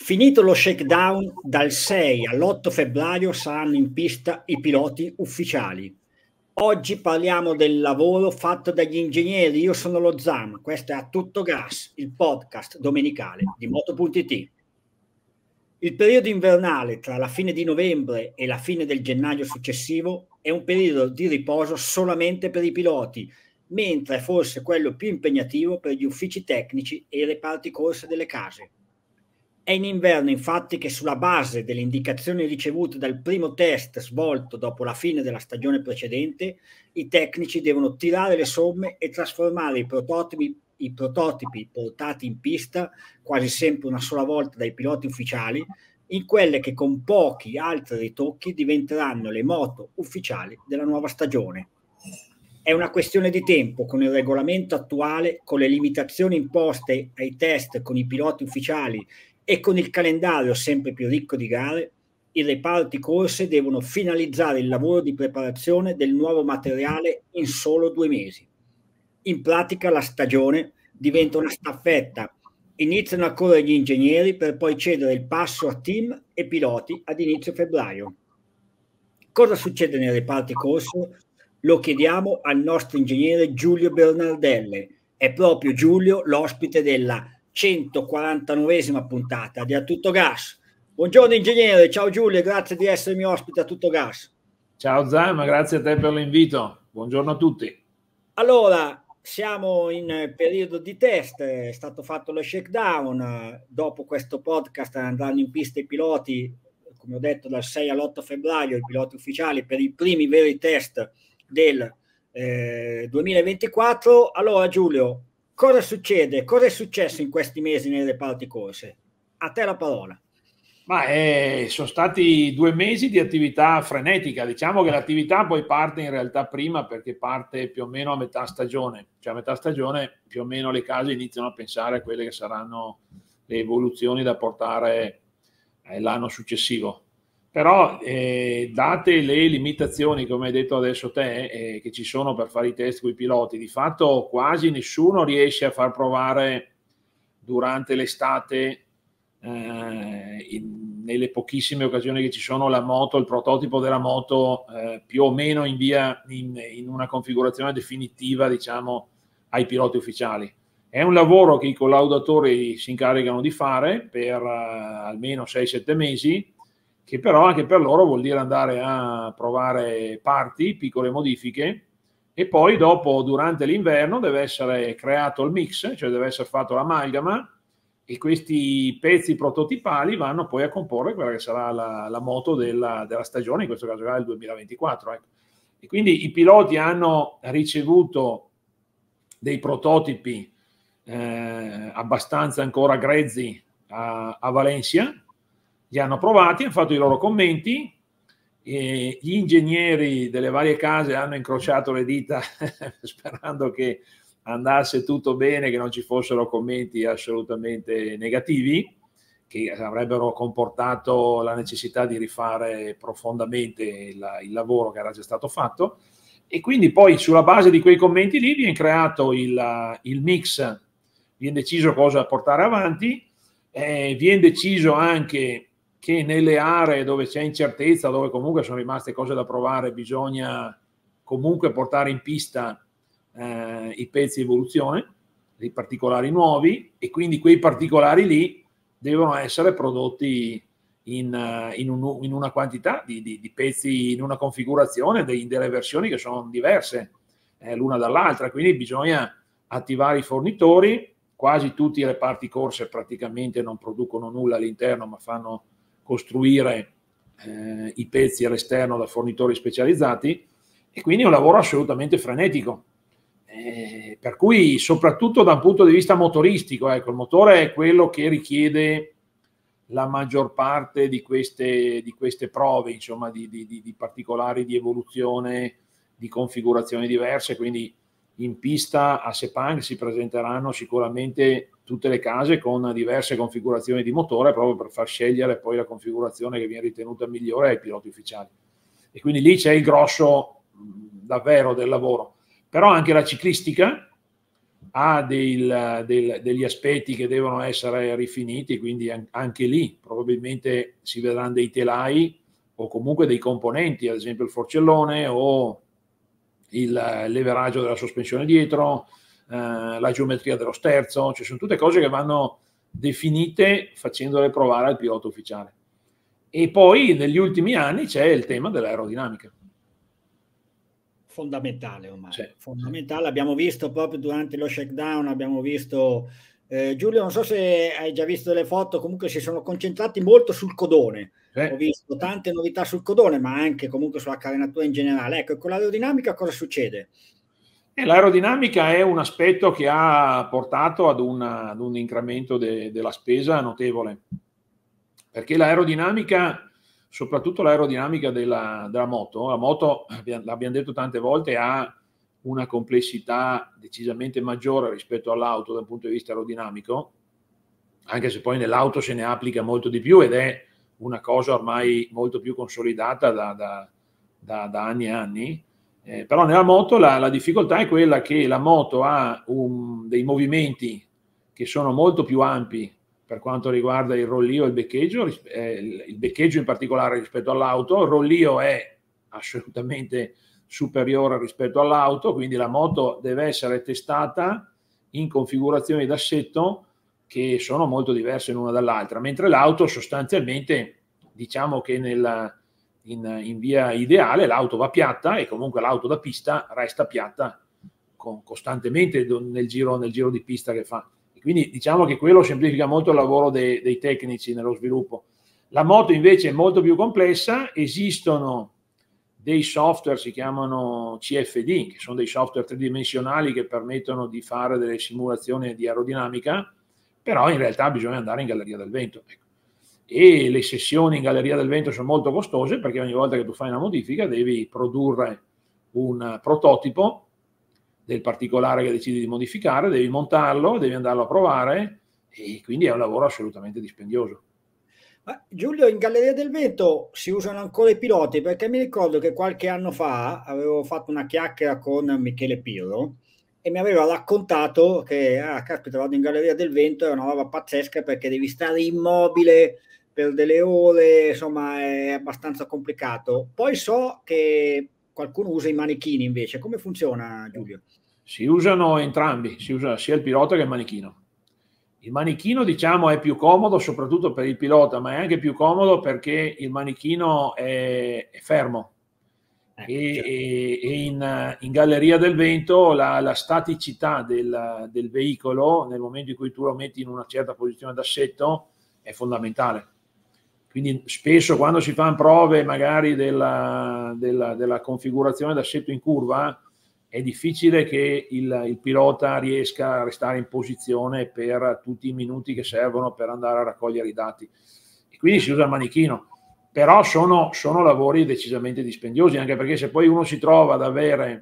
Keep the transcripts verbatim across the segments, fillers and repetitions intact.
Finito lo shakedown, dal sei all'otto febbraio saranno in pista i piloti ufficiali. Oggi parliamo del lavoro fatto dagli ingegneri. Io sono lo Zam, questo è A Tutto Gas, il podcast domenicale di Moto.it. Il periodo invernale tra la fine di novembre e la fine del gennaio successivo è un periodo di riposo solamente per i piloti, mentre è forse quello più impegnativo per gli uffici tecnici e i reparti corse delle case. È in inverno, infatti, che sulla base delle indicazioni ricevute dal primo test svolto dopo la fine della stagione precedente, i tecnici devono tirare le somme e trasformare i prototipi, i prototipi portati in pista, quasi sempre una sola volta dai piloti ufficiali, in quelle che con pochi altri ritocchi diventeranno le moto ufficiali della nuova stagione. È una questione di tempo. Con il regolamento attuale, con le limitazioni imposte ai test con i piloti ufficiali e con il calendario sempre più ricco di gare, i reparti corse devono finalizzare il lavoro di preparazione del nuovo materiale in solo due mesi. In pratica la stagione diventa una staffetta. Iniziano a correre gli ingegneri per poi cedere il passo a team e piloti ad inizio febbraio. Cosa succede nei reparti corse? Lo chiediamo al nostro ingegnere Giulio Bernardelle. È proprio Giulio l'ospite della centoquarantanovesima puntata di A Tutto Gas. Buongiorno ingegnere, ciao Giulio, grazie di essermi ospite a Tutto Gas. Ciao Zama, grazie a te per l'invito. Buongiorno a tutti. Allora, siamo in periodo di test, è stato fatto lo shakedown, dopo questo podcast andranno in pista i piloti, come ho detto, dal sei all'otto febbraio, i piloti ufficiali per i primi veri test del eh, duemilaventiquattro. Allora Giulio, cosa succede? Cosa è successo in questi mesi nei reparti corse? A te la parola. Ma eh, sono stati due mesi di attività frenetica. Diciamo che l'attività poi parte in realtà prima, perché parte più o meno a metà stagione. Cioè a metà stagione più o meno le case iniziano a pensare a quelle che saranno le evoluzioni da portare eh, l'anno successivo. Però eh, date le limitazioni, come hai detto adesso te, eh, che ci sono per fare i test con i piloti, di fatto quasi nessuno riesce a far provare durante l'estate, eh, in, nelle pochissime occasioni che ci sono, la moto, il prototipo della moto eh, più o meno in via in, in una configurazione definitiva, diciamo, ai piloti ufficiali. È un lavoro che i collaudatori si incaricano di fare per uh, almeno sei sette mesi, che però anche per loro vuol dire andare a provare parti, piccole modifiche, e poi dopo, durante l'inverno, deve essere creato il mix, cioè deve essere fatto l'amalgama, e questi pezzi prototipali vanno poi a comporre quella che sarà la, la moto della, della stagione, in questo caso del duemilaventiquattro. Ecco. E quindi i piloti hanno ricevuto dei prototipi eh, abbastanza ancora grezzi a, a Valencia, li hanno provati, hanno fatto i loro commenti, e gli ingegneri delle varie case hanno incrociato le dita sperando che andasse tutto bene, che non ci fossero commenti assolutamente negativi, che avrebbero comportato la necessità di rifare profondamente il, il lavoro che era già stato fatto. E quindi poi sulla base di quei commenti lì viene creato il, il mix, viene deciso cosa portare avanti, eh, viene deciso anche che nelle aree dove c'è incertezza, dove comunque sono rimaste cose da provare, bisogna comunque portare in pista eh, i pezzi di evoluzione, dei particolari nuovi, e quindi quei particolari lì devono essere prodotti in, in, un, in una quantità di, di, di pezzi, in una configurazione dei, delle versioni che sono diverse eh, l'una dall'altra, quindi bisogna attivare i fornitori. Quasi tutti i reparti corse praticamente non producono nulla all'interno, ma fanno costruire eh, i pezzi all'esterno da fornitori specializzati, e quindi è un lavoro assolutamente frenetico, eh, per cui soprattutto da un punto di vista motoristico, ecco, il motore è quello che richiede la maggior parte di queste, di queste prove, insomma, di, di, di particolari di evoluzione, di configurazioni diverse. Quindi in pista a Sepang si presenteranno sicuramente tutte le case con diverse configurazioni di motore, proprio per far scegliere poi la configurazione che viene ritenuta migliore ai piloti ufficiali. E quindi lì c'è il grosso davvero del lavoro. Però anche la ciclistica ha del, del, degli aspetti che devono essere rifiniti, quindi anche lì probabilmente si vedranno dei telai o comunque dei componenti, ad esempio il forcellone o il leveraggio della sospensione dietro, eh, la geometria dello sterzo, cioè sono tutte cose che vanno definite facendole provare al pilota ufficiale. E poi negli ultimi anni c'è il tema dell'aerodinamica. Fondamentale ormai, Sì. fondamentale, abbiamo visto proprio durante lo shakedown, abbiamo visto, eh, Giulio, non so se hai già visto le foto, comunque si sono concentrati molto sul codone, sì. Ho visto tante novità sul codone, ma anche comunque sulla carenatura in generale. Ecco, con l'aerodinamica cosa succede? L'aerodinamica è un aspetto che ha portato ad, una, ad un incremento de, della spesa notevole, perché l'aerodinamica, soprattutto l'aerodinamica della, della moto, la moto, l'abbiamo detto tante volte, ha una complessità decisamente maggiore rispetto all'auto dal punto di vista aerodinamico, anche se poi nell'auto se ne applica molto di più ed è una cosa ormai molto più consolidata da, da, da, da anni e anni. Eh, però nella moto la, la difficoltà è quella che la moto ha un, dei movimenti che sono molto più ampi per quanto riguarda il rollio e il beccheggio, eh, il beccheggio in particolare rispetto all'auto. Il rollio è assolutamente superiore rispetto all'auto, quindi la moto deve essere testata in configurazioni d'assetto che sono molto diverse l'una dall'altra, mentre l'auto sostanzialmente, diciamo che nella In, in via ideale l'auto va piatta e comunque l'auto da pista resta piatta con, costantemente nel giro, nel giro di pista che fa. E quindi diciamo che quello semplifica molto il lavoro dei, dei tecnici nello sviluppo. La moto invece è molto più complessa, esistono dei software, si chiamano C F D, che sono dei software tridimensionali che permettono di fare delle simulazioni di aerodinamica, però in realtà bisogna andare in galleria del vento. Ecco. E le sessioni in galleria del vento sono molto costose perché ogni volta che tu fai una modifica devi produrre un prototipo del particolare che decidi di modificare, devi montarlo, devi andarlo a provare e quindi è un lavoro assolutamente dispendioso. Ma Giulio, in Galleria del Vento si usano ancora i piloti, perché mi ricordo che qualche anno fa avevo fatto una chiacchiera con Michele Pirro e mi aveva raccontato che, ah, caspita, vado in Galleria del Vento, è una roba pazzesca perché devi stare immobile per delle ore, insomma è abbastanza complicato. Poi so che qualcuno usa i manichini invece. Come funziona, Giulio? Si usano entrambi, si usa sia il pilota che il manichino. Il manichino, diciamo, è più comodo soprattutto per il pilota, ma è anche più comodo perché il manichino è, è fermo. Eh, e, certo. e, e in, in galleria del vento la, la staticità del, del veicolo nel momento in cui tu lo metti in una certa posizione d'assetto è fondamentale. Quindi spesso quando si fanno prove magari della, della, della configurazione d'assetto in curva è difficile che il, il pilota riesca a restare in posizione per tutti i minuti che servono per andare a raccogliere i dati. E quindi si usa il manichino. Però sono, sono lavori decisamente dispendiosi, anche perché se poi uno si trova ad avere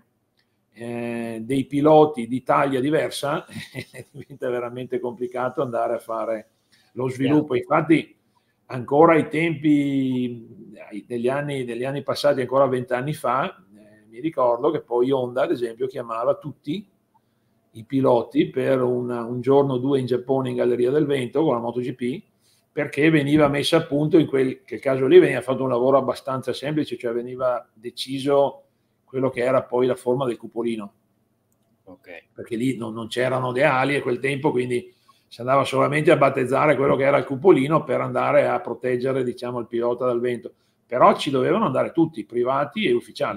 eh, dei piloti di taglia diversa, diventa veramente complicato andare a fare lo sviluppo. Infatti ancora ai tempi degli anni, degli anni passati, ancora vent'anni fa, eh, mi ricordo che poi Honda, ad esempio, chiamava tutti i piloti per una, un giorno o due in Giappone in Galleria del Vento con la MotoGP, perché veniva messa a punto, in quel che caso lì veniva fatto un lavoro abbastanza semplice, cioè veniva deciso quello che era poi la forma del cupolino. Okay. Perché lì non, non c'erano le ali a quel tempo, quindi si andava solamente a battezzare quello che era il cupolino per andare a proteggere, diciamo, il pilota dal vento. Però ci dovevano andare tutti, privati e ufficiali.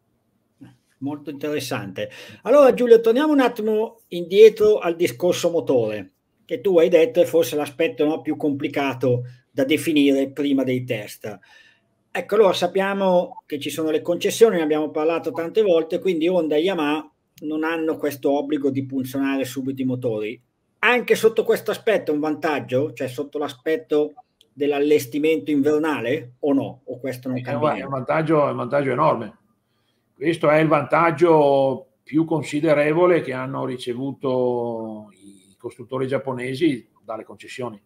Molto interessante. Allora Giulio, torniamo un attimo indietro al discorso motore, che tu hai detto è forse l'aspetto, no, più complicato da definire prima dei test. Ecco, allora sappiamo che ci sono le concessioni, ne abbiamo parlato tante volte, quindi Honda e Yamaha non hanno questo obbligo di funzionare subito i motori. Anche sotto questo aspetto è un vantaggio? Cioè sotto l'aspetto dell'allestimento invernale o no? O questo non cambia niente? È un vantaggio, è un vantaggio enorme. Questo è il vantaggio più considerevole che hanno ricevuto i costruttori giapponesi dalle concessioni.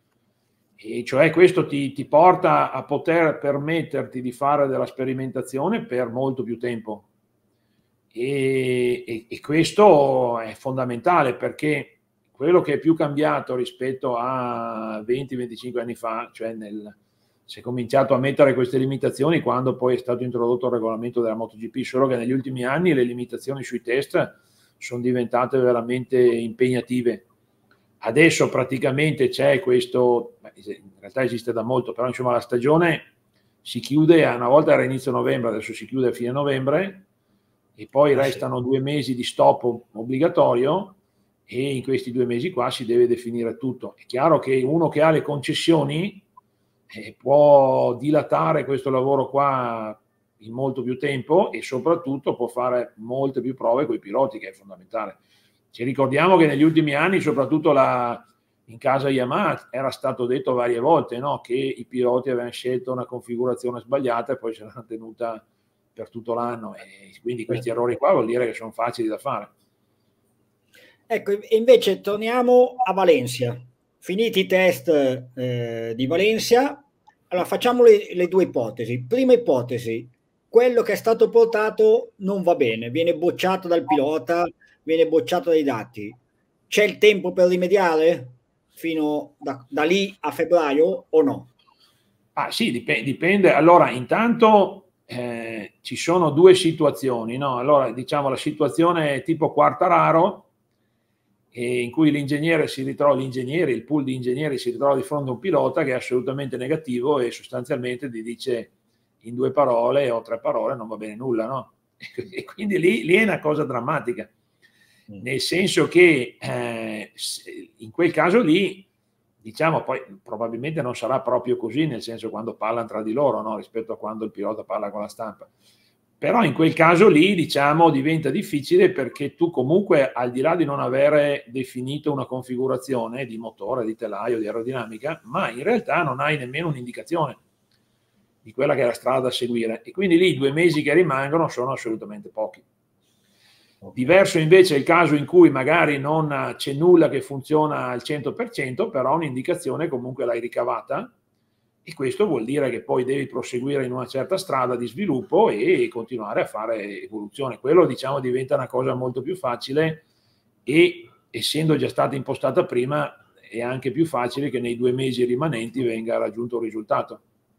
E cioè questo ti, ti porta a poter permetterti di fare della sperimentazione per molto più tempo. e, e, e questo è fondamentale, perché quello che è più cambiato rispetto a venti venticinque anni fa, cioè nel, si è cominciato a mettere queste limitazioni quando poi è stato introdotto il regolamento della MotoGP, solo che negli ultimi anni le limitazioni sui test sono diventate veramente impegnative. Adesso praticamente c'è questo, in realtà esiste da molto, però insomma la stagione si chiude, una volta era inizio novembre, adesso si chiude a fine novembre, e poi ah, restano sì. due mesi di stop obbligatorio, e in questi due mesi qua si deve definire tutto. È chiaro che uno che ha le concessioni eh, può dilatare questo lavoro qua in molto più tempo, e soprattutto può fare molte più prove con i piloti, che è fondamentale. Ci ricordiamo che negli ultimi anni, soprattutto la, in casa Yamaha, era stato detto varie volte, no? Che i piloti avevano scelto una configurazione sbagliata e poi ce l'hanno tenuta per tutto l'anno, e quindi questi errori qua vuol dire che sono facili da fare. Ecco, e invece torniamo a Valencia. Finiti i test eh, di Valencia, allora facciamo le, le due ipotesi. Prima ipotesi, quello che è stato portato non va bene, viene bocciato dal pilota, viene bocciato dai dati. C'è il tempo per rimediare fino da, da lì a febbraio o no? Ah sì, dipende. dipende. Allora, intanto eh, ci sono due situazioni, no? Allora, diciamo, la situazione tipo Quartararo, eh, in cui l'ingegnere si ritrova, l'ingegnere, il pool di ingegneri si ritrova di fronte a un pilota che è assolutamente negativo e sostanzialmente gli dice in due parole o tre parole non va bene nulla, no? E quindi lì, lì è una cosa drammatica, nel senso che eh, in quel caso lì, diciamo, poi probabilmente non sarà proprio così, nel senso quando parlano tra di loro, no? Rispetto a quando il pilota parla con la stampa, però in quel caso lì, diciamo, diventa difficile, perché tu comunque, al di là di non avere definito una configurazione di motore, di telaio, di aerodinamica, ma in realtà non hai nemmeno un'indicazione di quella che è la strada da seguire, e quindi lì i due mesi che rimangono sono assolutamente pochi. Diverso invece è il caso in cui magari non c'è nulla che funziona al cento per cento, però un'indicazione comunque l'hai ricavata, e questo vuol dire che poi devi proseguire in una certa strada di sviluppo e continuare a fare evoluzione. Quello, diciamo, diventa una cosa molto più facile, e essendo già stata impostata prima è anche più facile che nei due mesi rimanenti venga raggiunto un risultato.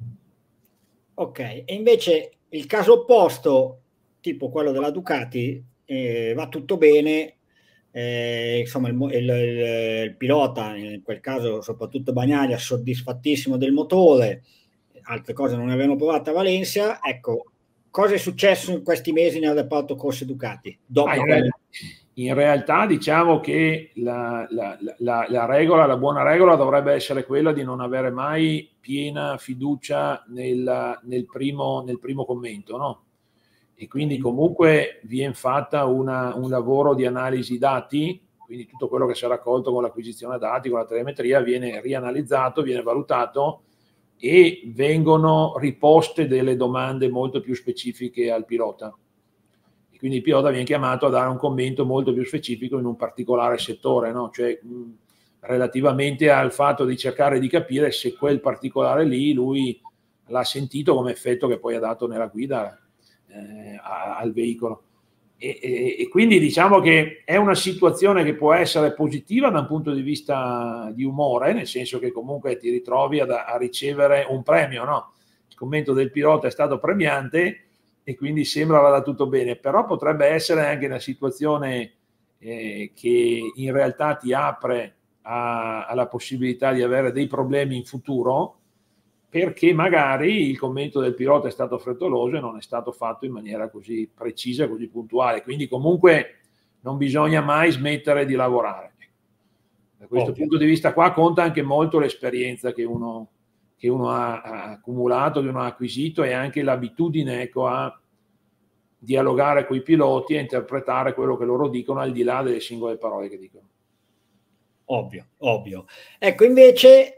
Ok, e invece il caso opposto, tipo quello della Ducati, eh, va tutto bene, eh, insomma il, il, il, il pilota, in quel caso soprattutto Bagnaia, soddisfattissimo del motore, altre cose non avevano provato a Valencia. Ecco, cosa è successo in questi mesi nel reparto corse Ducati? Dopo ah, in, real, in realtà diciamo che la, la, la, la regola, la buona regola dovrebbe essere quella di non avere mai piena fiducia nel, nel, primo, nel primo commento, no? E quindi comunque viene fatta una, un lavoro di analisi dati, quindi tutto quello che si è raccolto con l'acquisizione dati, con la telemetria, viene rianalizzato, viene valutato, e vengono riposte delle domande molto più specifiche al pilota. E quindi il pilota viene chiamato a dare un commento molto più specifico in un particolare settore, no? Cioè mh, relativamente al fatto di cercare di capire se quel particolare lì lui l'ha sentito come effetto che poi ha dato nella guida eh, al veicolo. E, e, e quindi diciamo che è una situazione che può essere positiva da un punto di vista di umore, nel senso che comunque ti ritrovi a, a ricevere un premio, no? Il commento del pilota è stato premiante e quindi sembra vada tutto bene, però potrebbe essere anche una situazione eh, che in realtà ti apre a, alla possibilità di avere dei problemi in futuro, perché magari il commento del pilota è stato frettoloso e non è stato fatto in maniera così precisa, così puntuale. Quindi comunque non bisogna mai smettere di lavorare. Da questo Ovvio. punto di vista qua conta anche molto l'esperienza che uno, che uno ha, ha accumulato, che uno ha acquisito, e anche l'abitudine, ecco, a dialogare con i piloti e interpretare quello che loro dicono al di là delle singole parole che dicono. Ovvio, ovvio. Ecco, invece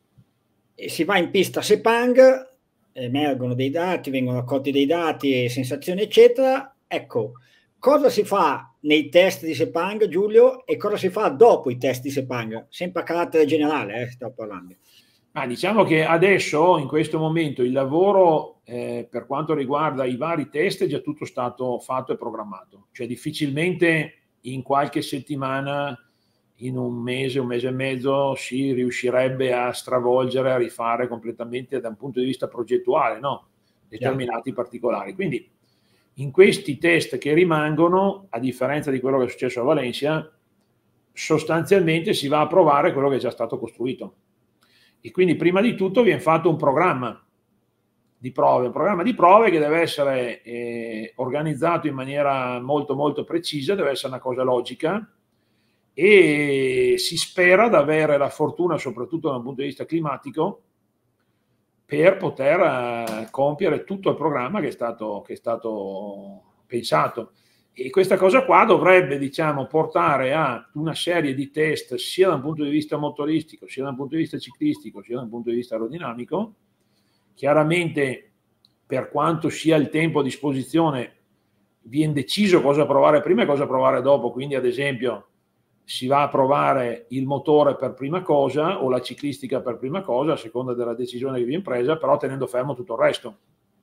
si va in pista Sepang, emergono dei dati, vengono raccolti dei dati, sensazioni eccetera. Ecco, cosa si fa nei test di Sepang, Giulio, e cosa si fa dopo i test di Sepang? Sempre a carattere generale, eh, sto parlando. Ma diciamo che adesso, in questo momento, il lavoro eh, per quanto riguarda i vari test è già tutto stato fatto e programmato. Cioè difficilmente in qualche settimana, in un mese, un mese e mezzo, si riuscirebbe a stravolgere, a rifare completamente da un punto di vista progettuale, no? Determinati particolari. Quindi in questi test che rimangono, a differenza di quello che è successo a Valencia, sostanzialmente si va a provare quello che è già stato costruito. E quindi prima di tutto viene fatto un programma di prove, un programma di prove che deve essere eh, organizzato in maniera molto molto precisa, deve essere una cosa logica, e si spera di avere la fortuna, soprattutto dal punto di vista climatico, per poter eh, compiere tutto il programma che è stato, che è stato pensato. E questa cosa qua dovrebbe, diciamo, portare a una serie di test sia da un punto di vista motoristico, sia da un punto di vista ciclistico, sia da un punto di vista aerodinamico. Chiaramente, per quanto sia il tempo a disposizione, viene deciso cosa provare prima e cosa provare dopo. Quindi, ad esempio, si va a provare il motore per prima cosa o la ciclistica per prima cosa, a seconda della decisione che viene presa, però tenendo fermo tutto il resto,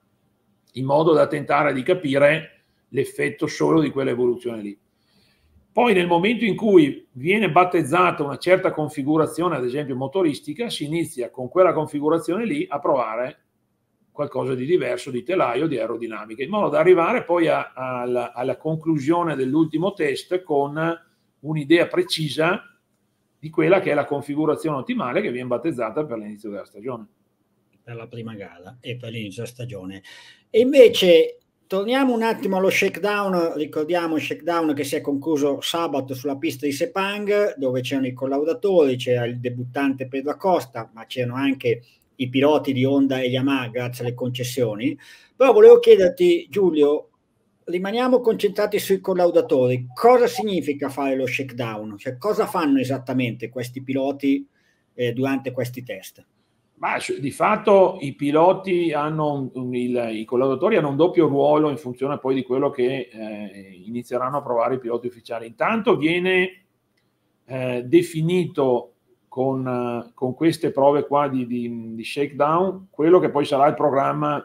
in modo da tentare di capire l'effetto solo di quell'evoluzione lì. Poi nel momento in cui viene battezzata una certa configurazione, ad esempio motoristica, si inizia con quella configurazione lì a provare qualcosa di diverso, di telaio, di aerodinamica, in modo da arrivare poi a, a, alla, alla conclusione dell'ultimo test con un'idea precisa di quella che è la configurazione ottimale che viene battezzata per l'inizio della stagione. Per la prima gara e per l'inizio della stagione. E invece torniamo un attimo allo shakedown, ricordiamo il shakedown che si è concluso sabato sulla pista di Sepang, dove c'erano i collaudatori, c'era il debuttante Pedro Acosta, ma c'erano anche i piloti di Honda e Yamaha grazie alle concessioni. Però volevo chiederti, Giulio, rimaniamo concentrati sui collaudatori. Cosa significa fare lo shakedown? Cioè, cosa fanno esattamente questi piloti eh, durante questi test? Ma di fatto i piloti hanno un, un, il, i collaudatori hanno un doppio ruolo in funzione poi di quello che eh, inizieranno a provare i piloti ufficiali. Intanto viene eh, definito con, con queste prove qua di, di, di shakedown quello che poi sarà il programma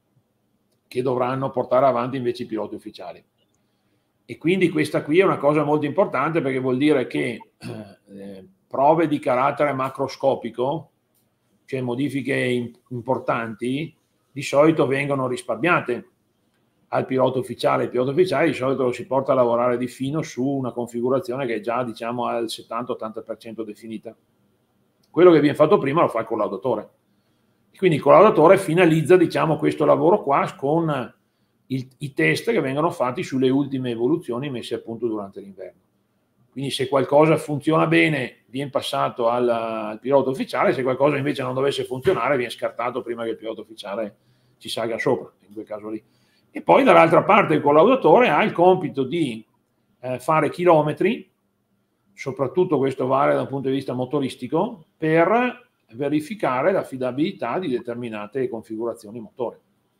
che dovranno portare avanti invece i piloti ufficiali. E quindi questa qui è una cosa molto importante, perché vuol dire che eh, prove di carattere macroscopico, cioè modifiche importanti, di solito vengono risparmiate al pilota ufficiale. Il pilota ufficiale di solito lo si porta a lavorare di fino su una configurazione che è già, diciamo, al settanta ottanta per cento definita. Quello che viene fatto prima lo fa il collaudatore. E quindi il collaudatore finalizza, diciamo, questo lavoro qua con il, i test che vengono fatti sulle ultime evoluzioni messe a punto durante l'inverno. Quindi se qualcosa funziona bene viene passato al, al pilota ufficiale, se qualcosa invece non dovesse funzionare viene scartato prima che il pilota ufficiale ci salga sopra, in quel caso lì. E poi dall'altra parte il collaudatore ha il compito di eh, fare chilometri, soprattutto questo vale dal punto di vista motoristico, per verificare l'affidabilità di determinate configurazioni motori.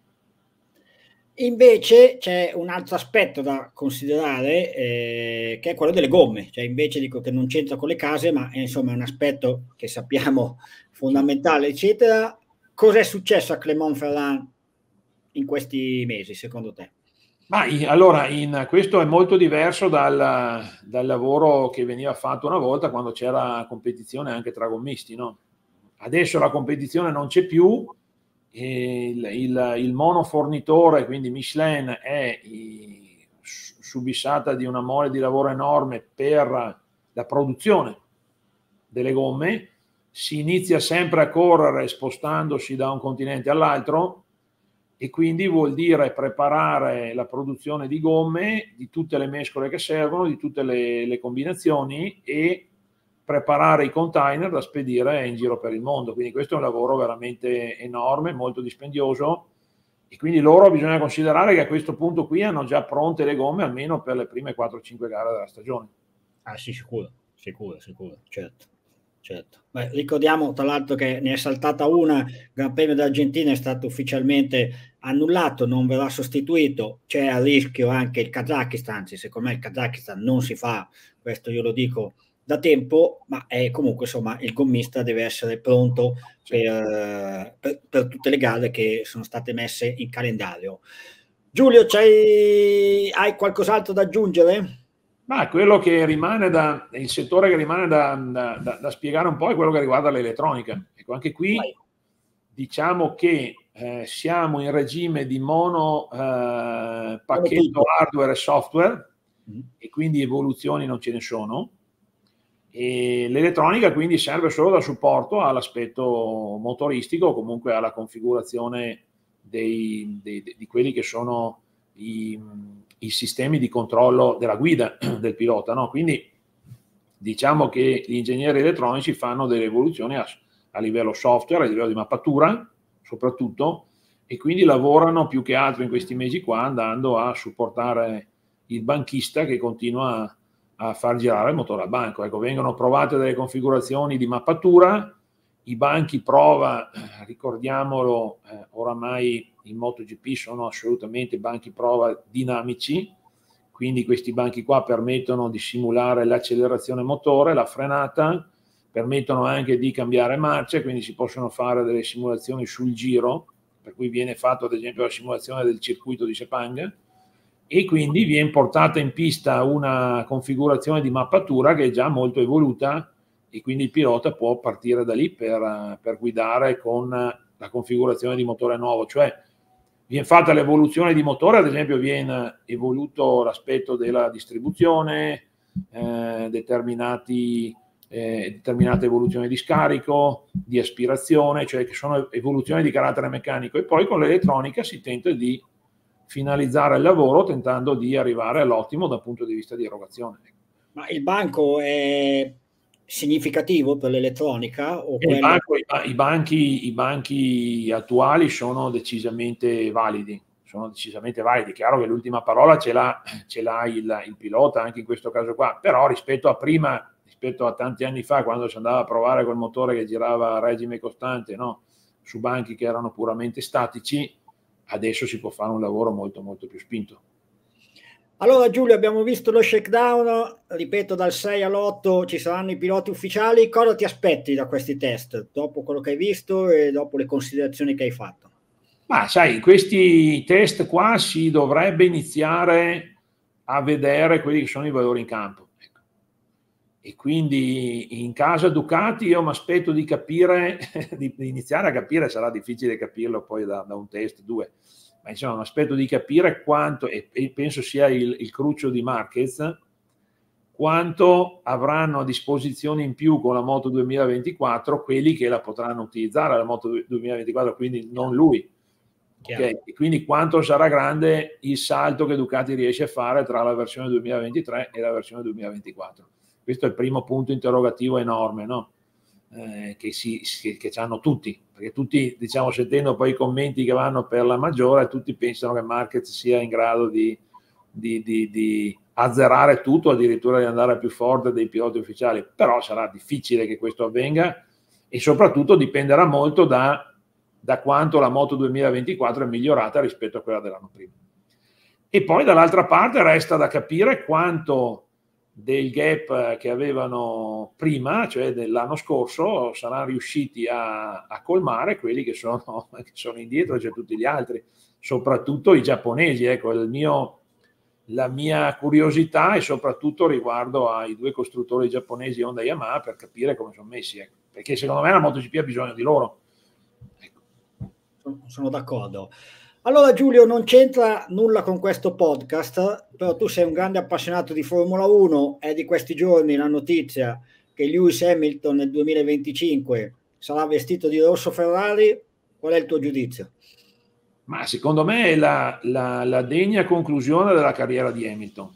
Invece c'è un altro aspetto da considerare eh, che è quello delle gomme, cioè invece dico che non c'entra con le case, ma è, insomma, è un aspetto che sappiamo fondamentale, eccetera. Cos'è successo a Clermont-Ferrand in questi mesi, secondo te? Ma in, allora, in, questo è molto diverso dal, dal lavoro che veniva fatto una volta, quando c'era competizione anche tra gommisti, no? Adesso la competizione non c'è più. Il, il, il monofornitore, quindi Michelin, è i, subissata di una mole di lavoro enorme per la produzione delle gomme. Si inizia sempre a correre spostandosi da un continente all'altro, e quindi vuol dire preparare la produzione di gomme, di tutte le mescole che servono, di tutte le, le combinazioni, e preparare i container da spedire in giro per il mondo. Quindi questo è un lavoro veramente enorme, molto dispendioso, e quindi loro bisogna considerare che a questo punto qui hanno già pronte le gomme almeno per le prime quattro cinque gare della stagione. Ah sì, sicuro, sicuro, sicuro, certo. Certo. Beh, ricordiamo tra l'altro che ne è saltata una, il Gran Premio d'Argentina è stato ufficialmente annullato, non verrà sostituito, c'è a rischio anche il Kazakistan, anzi secondo me il Kazakistan non si fa, questo io lo dico da tempo, ma è comunque insomma il gommista deve essere pronto per, per, per tutte le gare che sono state messe in calendario. Giulio, c'hai, hai qualcos'altro da aggiungere? Ma quello che rimane da, il settore che rimane da, da, da, da spiegare un po' è quello che riguarda l'elettronica. Ecco, anche qui Vai. diciamo che eh, siamo in regime di mono eh, pacchetto hardware e software, mm. e quindi evoluzioni non ce ne sono. E l'elettronica quindi serve solo da supporto all'aspetto motoristico o comunque alla configurazione dei, dei, di quelli che sono i, i sistemi di controllo della guida del pilota, no? Quindi diciamo che gli ingegneri elettronici fanno delle evoluzioni a, a livello software, a livello di mappatura soprattutto, e quindi lavorano più che altro in questi mesi qua andando a supportare il banchista che continua a a far girare il motore al banco. Ecco, vengono provate delle configurazioni di mappatura, i banchi prova, ricordiamolo, eh, oramai in MotoGP sono assolutamente banchi prova dinamici, quindi questi banchi qua permettono di simulare l'accelerazione motore, la frenata, permettono anche di cambiare marce, quindi si possono fare delle simulazioni sul giro, per cui viene fatto ad esempio la simulazione del circuito di Sepang, e quindi viene portata in pista una configurazione di mappatura che è già molto evoluta, e quindi il pilota può partire da lì per, per guidare con la configurazione di motore nuovo. Cioè viene fatta l'evoluzione di motore, ad esempio viene evoluto l'aspetto della distribuzione, eh, determinati, eh, determinate evoluzioni di scarico, di aspirazione, cioè che sono evoluzioni di carattere meccanico, e poi con l'elettronica si tenta di finalizzare il lavoro tentando di arrivare all'ottimo dal punto di vista di erogazione. Ma il banco è significativo per l'elettronica? O il banco, i, i, banchi, I banchi attuali sono decisamente validi, sono decisamente validi. Chiaro che l'ultima parola ce l'ha, ce l'ha il, il pilota anche in questo caso qua, però rispetto a prima, rispetto a tanti anni fa, quando si andava a provare col motore che girava a regime costante, no? Su banchi che erano puramente statici, adesso si può fare un lavoro molto molto più spinto. Allora Giulio, abbiamo visto lo shakedown, ripeto, dal sei all'otto ci saranno i piloti ufficiali. Cosa ti aspetti da questi test, dopo quello che hai visto e dopo le considerazioni che hai fatto? Ma sai, questi test qua si dovrebbe iniziare a vedere quelli che sono i valori in campo. Ecco. E quindi in casa Ducati io mi aspetto di capire, di, di iniziare a capire, sarà difficile capirlo poi da, da un test, due, ma insomma mi aspetto di capire quanto, e, e penso sia il, il cruccio di Marquez, quanto avranno a disposizione in più con la Moto duemilaventiquattro quelli che la potranno utilizzare la Moto duemilaventiquattro, quindi non lui. Okay? E quindi quanto sarà grande il salto che Ducati riesce a fare tra la versione duemilaventitré e la versione duemilaventiquattro. Questo è il primo punto interrogativo enorme, no? Eh, che, si, che, che hanno tutti, perché tutti, diciamo, sentendo poi i commenti che vanno per la maggiore, tutti pensano che Marquez sia in grado di, di, di, di azzerare tutto, addirittura di andare più forte dei piloti ufficiali, però sarà difficile che questo avvenga, e soprattutto dipenderà molto da, da quanto la Moto duemilaventiquattro è migliorata rispetto a quella dell'anno prima. E poi dall'altra parte resta da capire quanto del gap che avevano prima, cioè dell'anno scorso, saranno riusciti a, a colmare quelli che sono, che sono indietro, cioè tutti gli altri, soprattutto i giapponesi. Ecco, il mio, la mia curiosità è soprattutto riguardo ai due costruttori giapponesi Honda e Yamaha, per capire come sono messi, ecco. Perché secondo me la MotoGP ha bisogno di loro. Ecco. Sono d'accordo. Allora Giulio, non c'entra nulla con questo podcast, però tu sei un grande appassionato di Formula uno, è di questi giorni la notizia che Lewis Hamilton nel duemilaventicinque sarà vestito di rosso Ferrari. Qual è il tuo giudizio? Ma secondo me è la, la, la degna conclusione della carriera di Hamilton.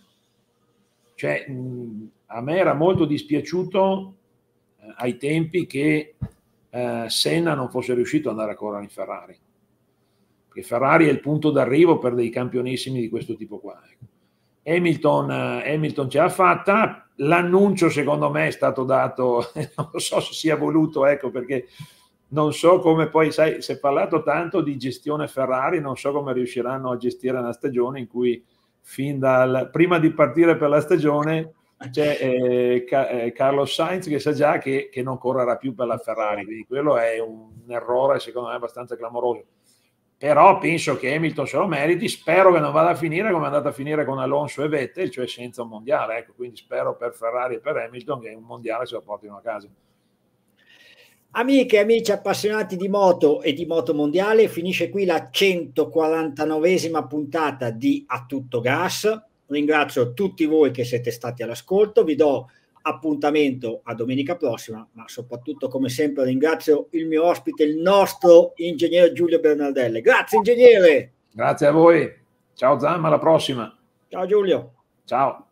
Cioè, mh, a me era molto dispiaciuto eh, ai tempi che eh, Senna non fosse riuscito ad andare a correre in Ferrari. Perché Ferrari è il punto d'arrivo per dei campionissimi di questo tipo qua. Hamilton, eh, Hamilton ce l'ha fatta, l'annuncio secondo me è stato dato, non so se sia voluto, ecco, perché non so come poi, sai, si è parlato tanto di gestione Ferrari, non so come riusciranno a gestire una stagione in cui fin dal, prima di partire per la stagione c'è eh, Ca- eh, Carlos Sainz che sa già che, che non correrà più per la Ferrari, quindi quello è un errore secondo me abbastanza clamoroso. Però penso che Hamilton se lo meriti, spero che non vada a finire come è andata a finire con Alonso e Vettel, cioè senza un mondiale, ecco, quindi spero per Ferrari e per Hamilton che un mondiale se lo portino a casa. Amiche e amici appassionati di moto e di moto mondiale, finisce qui la centoquarantanovesima puntata di A Tutto Gas. Ringrazio tutti voi che siete stati all'ascolto, vi do appuntamento a domenica prossima, ma soprattutto come sempre ringrazio il mio ospite, il nostro ingegnere Giulio Bernardelle. Grazie ingegnere! Grazie a voi, ciao Zam, alla prossima. Ciao Giulio! Ciao!